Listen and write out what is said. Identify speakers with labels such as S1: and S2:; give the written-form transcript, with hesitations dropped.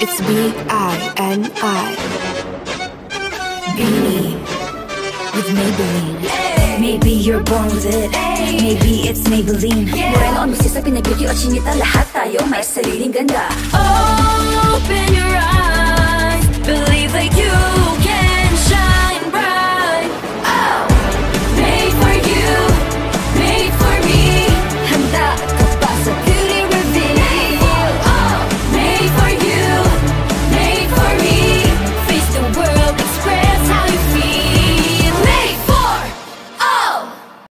S1: It's B-I-N-I. Beanie with Maybelline. Maybe you're born with it, maybe it's Maybelline. Moreno o musisa, pinag-beauty o chinita, lahat tayo may sariling ganda.
S2: Open your eyes, believe